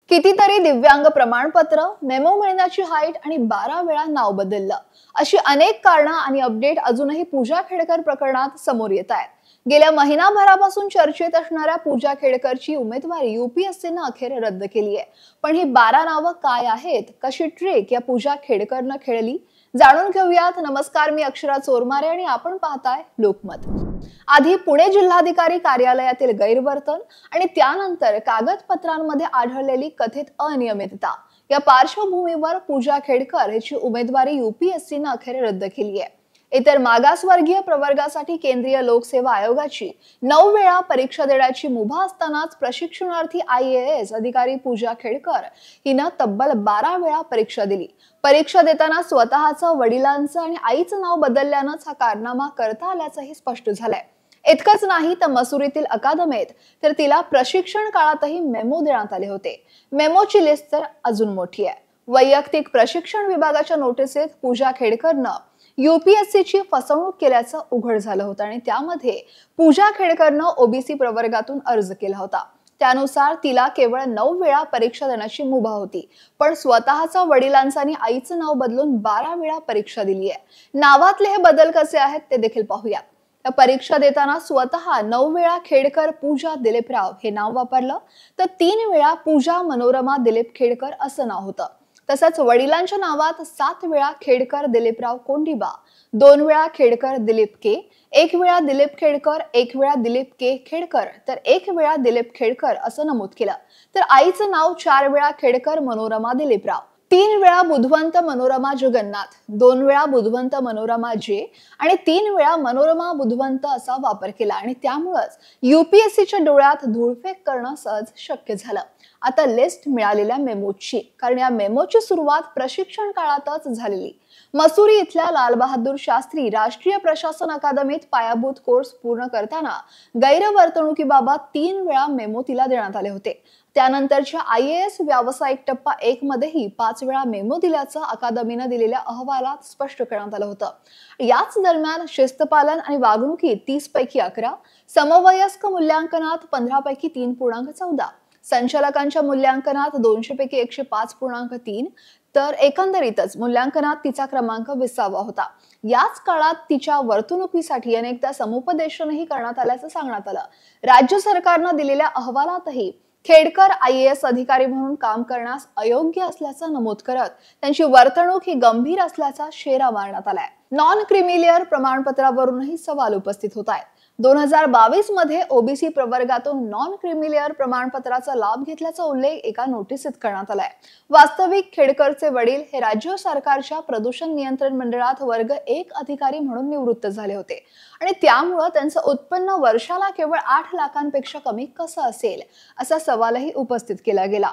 कितीतरी दिव्यांग प्रमाणपत्र, मेमो मिळण्याची हाईट आणि 12 वेळा नाव बदललं, अशी अनेक कारणं आणि अपडेट अजूनही पूजा खेडकर प्रकरणात समोर येत आहेत. गेल्या महिनाभरापासून चर्चेत असणाऱ्या पूजा खेडकरची उमेदवारी UPSCनं अखेर रद्द केली आहे. पण ही 12 नावं काय आहेत, कशी ट्रिक या पूजा खेडकरनं खेळली, जाणून घेऊयात. नमस्कार, मी अक्षरा चोरमारे आणि आपण पाहताय लोकमत. आधी पुणे जिल्हाधिकारी कार्यालयातील गैरवर्तन आणि त्यानंतर कागदपत्रांमध्ये आढळलेली कथित अनियमितता या पार्श्वभूमीवर पूजा खेडकर याची उमेदवारी UPSCनं अखेर रद्द केली आहे. इतर मागासवर्गीय प्रवर्गासाठी केंद्रीय लोकसेवा आयोगाची 9 वेळा परीक्षा देण्याची मुभा असतानाच प्रशिक्षणार्थी IAS अधिकारी पूजा खेडकर हिनं तब्बल 12 वेळा परीक्षा दिली. परीक्षा देताना स्वतःचं, वडिलांचं आणि आईचं नाव बदलल्यानंच हा कारनामा करता आल्याचंही स्पष्ट झालंय. इतकंच नाही तर मसुरीतील अकादमीत तर तिला प्रशिक्षण काळातही मेमो देण्यात आले होते. मेमोची लिस्ट तर अजून मोठी आहे. वैयक्तिक प्रशिक्षण विभागाच्या नोटिसीत पूजा खेडकरनं UPSCची फसवणूक केल्याचं उघड झालं होतं आणि त्यामध्ये पूजा खेडकरनं OBC प्रवर्गातून अर्ज केला होता. त्यानुसार तिला केवळ 9 वेळा परीक्षा देण्याची मुभा होती, पण स्वतःचा, वडिलांचं आणि आईचं नाव बदलून 12 वेळा परीक्षा दिली आहे. नावातले हे बदल कसे आहेत ते देखील पाहूया. परीक्षा देताना स्वतः 9 वेळा खेडकर पूजा दिलीपराव हे नाव वापरलं, तर 3 वेळा पूजा मनोरमा दिलीप खेडकर असं नाव होतं. तसंच वडिलांच्या नावात 7 वेळा खेडकर दिलीपराव कोंडिबा, 2 वेळा खेडकर दिलीप के, 1 वेळा दिलीप खेडकर, 1 वेळा दिलीप के खेडकर, तर 1 वेळा दिलीप खेडकर असं नमूद केलं. तर आईचं नाव 4 वेळा खेडकर मनोरमा दिलीपराव, 3 वेळा बुधवंत मनोरमा जगन्नाथ, 2 वेळा बुधवंत मनोरमा जे आणि 3 वेळा मनोरमा बुधवंत असा वापर केला आणि त्यामुळेच UPSCच्या डोळ्यात धूळफेक करणं सहज शक्य झालं. आता लिस्ट मिळालेल्या मेमोची, कारण या मेमोची सुरुवात प्रशिक्षण काळातच झालेली. मसुरी इथल्या लालबहादूर शास्त्री राष्ट्रीय प्रशासन अकादमीत पायाभूत कोर्स पूर्ण करताना गैरवर्तणुकीबाबत 3 वेळा मेमो तिला देण्यात आले होते. त्यानंतरच्या IAS व्यावसायिक टप्पा 1 मध्येही 5 वेळा मेमो दिल्याचं अकादमीनं दिलेल्या अहवालात स्पष्ट करण्यात आलं होतं. याच दरम्यान शिस्तपालन आणि वागणुकीत 30 पैकी 11, समवयस्क मूल्यांकनात 15 पैकी 3.14, संचालकांच्या मूल्यांकनात 200 पैकी 105.3, तर एकंदरीतच मूल्यांकनात तिचा क्रमांक 20वा होता. याच काळात तिच्या वर्तणुकीसाठी अनेकदा समुपदेशनही करण्यात आल्याचं सांगण्यात आलं. राज्य सरकारनं दिलेल्या अहवालातही खेडकर IAS अधिकारी म्हणून काम करण्यास अयोग्य असल्याचं नमूद करत त्यांची वर्तणूक ही गंभीर असल्याचा शेरा मारण्यात आलाय. नॉन क्रिमिलियर प्रमाणपत्रावरूनही सवाल उपस्थित होत आहेत. 2022 मध्ये OBC प्रवर्गातून नॉन क्रिमिलियर प्रमाणपत्राचा लाभ घेतल्याचा उल्लेख एका नोटिसीत करण्यात आलाय. वास्तविक खेडकरचे वडील हे राज्य सरकारच्या प्रदूषण नियंत्रण मंडळात वर्ग 1 अधिकारी म्हणून निवृत्त झाले होते आणि त्यामुळे त्यांचं उत्पन्न वर्षाला केवळ 8 लाखांपेक्षा कमी कसं असेल असा सवालही उपस्थित केला गेला.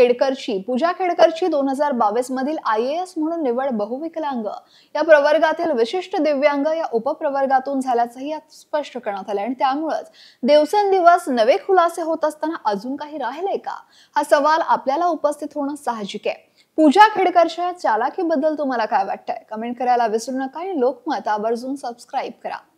पूजा खेडकरची 2022 मधील IAS म्हणून निवड बहुविकलांग या प्रवर्गातील विशिष्ट दिव्यांग या उपप्रवर्गातून झाल्याचंही यात स्पष्ट करण्यात आलं आणि त्यामुळेच दिवसेंदिवस नवे खुलासे होत असताना अजून काही राहिलंय का, हा सवाल आपल्याला उपस्थित होणं साहजिक आहे. पूजा खेडकरच्या चालाकीबद्दल तुम्हाला काय वाटतंय? कमेंट करायला विसरू नका आणि लोकमत आवर्जून सबस्क्राईब करा.